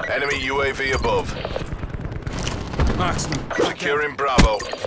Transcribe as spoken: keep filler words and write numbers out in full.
Enemy U A V above. Marksman. Securing Bravo.